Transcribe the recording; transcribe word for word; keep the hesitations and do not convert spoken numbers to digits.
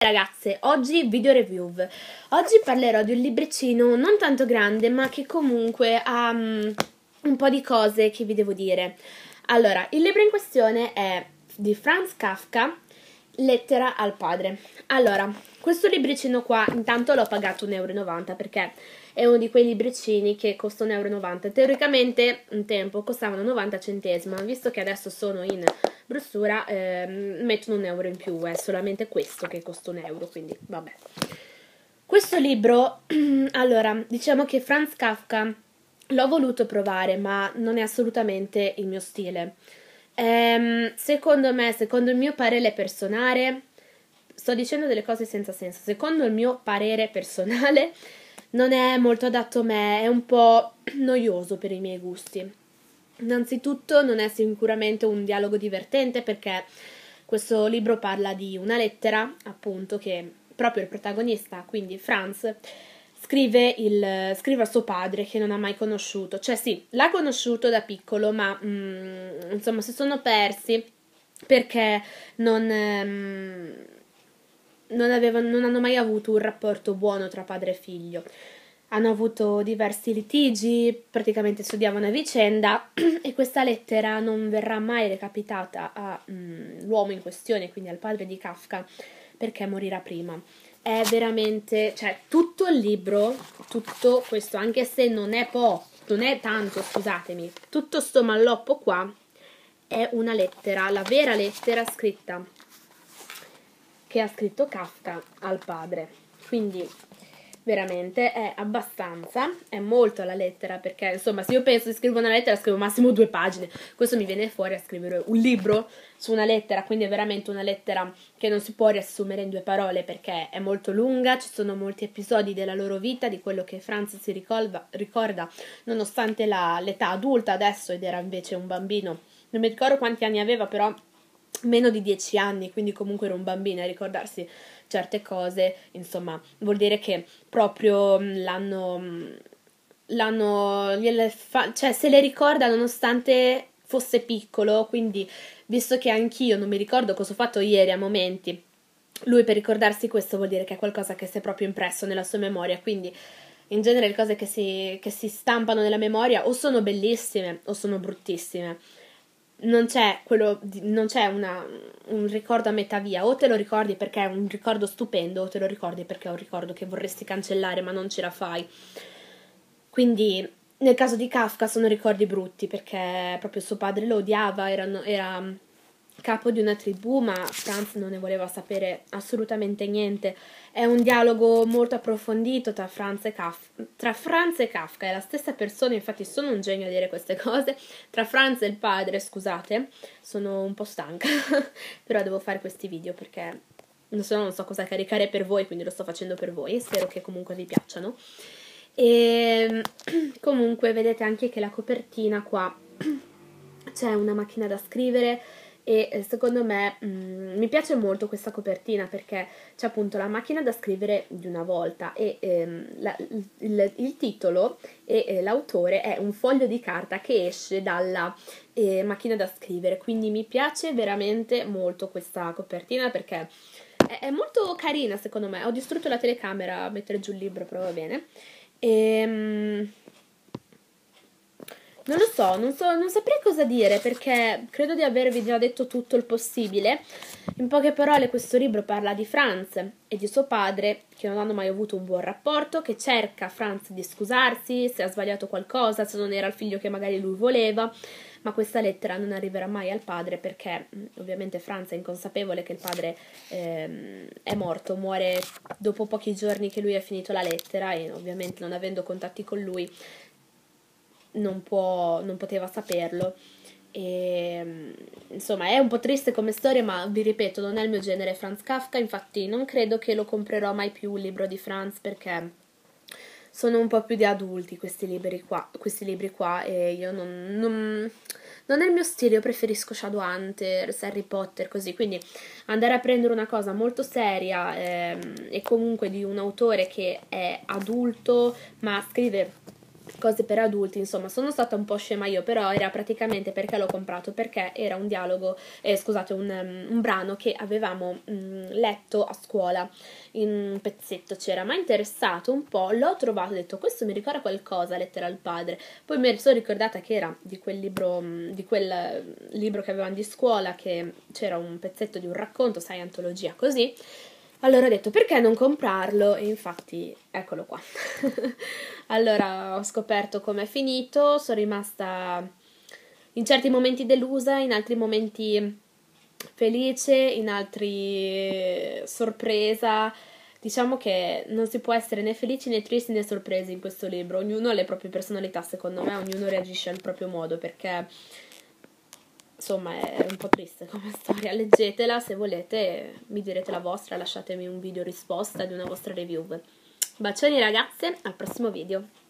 Ragazze, oggi video review. Oggi parlerò di un libricino non tanto grande, ma che comunque ha um, un po' di cose che vi devo dire. Allora, il libro in questione è di Franz Kafka, Lettera al padre. Allora, questo libricino qua intanto l'ho pagato un euro e novanta perché è uno di quei libricini che costa un euro e novanta. Teoricamente un tempo costavano novanta centesimi, ma visto che adesso sono in brossura ehm, mettono un euro in più. È solamente questo che costa un euro, quindi vabbè. Questo libro, allora, diciamo che Franz Kafka l'ho voluto provare, ma non è assolutamente il mio stile. Ehm, secondo me, secondo il mio parere personale, sto dicendo delle cose senza senso, secondo il mio parere personale non è molto adatto a me, è un po' noioso per i miei gusti. Innanzitutto non è sicuramente un dialogo divertente perché questo libro parla di una lettera, appunto, che proprio il protagonista, quindi Franz, scrive, il, scrive a suo padre che non ha mai conosciuto. Cioè sì, l'ha conosciuto da piccolo, ma mm, insomma si sono persi perché non... Um, non, avevano, non hanno mai avuto un rapporto buono tra padre e figlio. Hanno avuto diversi litigi, praticamente studiavano a vicenda e questa lettera non verrà mai recapitata all'uomo mm, in questione, quindi al padre di Kafka, perché morirà prima. È veramente, cioè tutto il libro, tutto questo, anche se non è po', non è tanto, scusatemi, tutto sto malloppo qua è una lettera, la vera lettera scritta che ha scritto Kafka al padre. Quindi veramente è abbastanza, è molto la lettera, perché insomma se io penso di scrivere una lettera scrivo massimo due pagine, questo mi viene fuori a scrivere un libro su una lettera, quindi è veramente una lettera che non si può riassumere in due parole perché è molto lunga, ci sono molti episodi della loro vita, di quello che Franz si ricorda, ricorda nonostante la, l'età adulta adesso ed era invece un bambino, non mi ricordo quanti anni aveva, però meno di dieci anni, quindi comunque era un bambino, a ricordarsi certe cose, insomma, vuol dire che proprio l'hanno, l'hanno, fa, cioè se le ricorda nonostante fosse piccolo, quindi visto che anch'io non mi ricordo cosa ho fatto ieri a momenti, lui per ricordarsi questo vuol dire che è qualcosa che si è proprio impresso nella sua memoria, quindi in genere le cose che si, che si stampano nella memoria o sono bellissime o sono bruttissime. Non c'è, quello di, non c'è una, un ricordo a metà via, o te lo ricordi perché è un ricordo stupendo o te lo ricordi perché è un ricordo che vorresti cancellare ma non ce la fai. Quindi nel caso di Kafka sono ricordi brutti perché proprio suo padre lo odiava, era, era capo di una tribù, ma Franz non ne voleva sapere assolutamente niente. È un dialogo molto approfondito tra Franz e Kafka, tra Franz e Kafka, è la stessa persona, infatti sono un genio a dire queste cose, tra Franz e il padre, scusate, sono un po' stanca, però devo fare questi video perché non so, non so cosa caricare per voi, quindi lo sto facendo per voi e spero che comunque vi piacciono. E comunque vedete anche che la copertina qua c'è una macchina da scrivere e secondo me mh, mi piace molto questa copertina perché c'è appunto la macchina da scrivere di una volta e ehm, la, il, il titolo e eh, l'autore è un foglio di carta che esce dalla eh, macchina da scrivere, quindi mi piace veramente molto questa copertina perché è, è molto carina secondo me. Ho distrutto la telecamera a mettere giù il libro, però va bene. E, non lo so, non so, non saprei cosa dire perché credo di avervi già detto tutto il possibile. In poche parole questo libro parla di Franz e di suo padre che non hanno mai avuto un buon rapporto, che cerca Franz di scusarsi se ha sbagliato qualcosa, se non era il figlio che magari lui voleva, ma questa lettera non arriverà mai al padre perché ovviamente Franz è inconsapevole che il padre ehm, è morto, muore dopo pochi giorni che lui ha finito la lettera e ovviamente non avendo contatti con lui non può, non poteva saperlo e insomma è un po' triste come storia, ma vi ripeto non è il mio genere Franz Kafka, infatti non credo che lo comprerò mai più il libro di Franz perché sono un po' più di adulti questi libri qua, questi libri qua e io non, non, non è il mio stile, io preferisco Shadowhunters, Harry Potter, così, quindi andare a prendere una cosa molto seria ehm, e comunque di un autore che è adulto ma scrive cose per adulti, insomma, sono stata un po' scema io, però era praticamente perché l'ho comprato, perché era un dialogo, eh, scusate, un, um, un brano che avevamo um, letto a scuola, in un pezzetto c'era, mi ha interessato un po', l'ho trovato, ho detto questo mi ricorda qualcosa, Lettera al padre, poi mi sono ricordata che era di quel libro, di quel libro che avevamo di scuola, che c'era un pezzetto di un racconto, sai, antologia, così. Allora ho detto perché non comprarlo e infatti eccolo qua. Allora ho scoperto com'è finito, sono rimasta in certi momenti delusa, in altri momenti felice, in altri sorpresa. Diciamo che non si può essere né felici né tristi né sorpresi in questo libro, ognuno ha le proprie personalità secondo me, ognuno reagisce al proprio modo perché insomma è un po' triste come storia, leggetela se volete, mi direte la vostra, lasciatemi un video risposta di una vostra review. Bacioni ragazze, al prossimo video.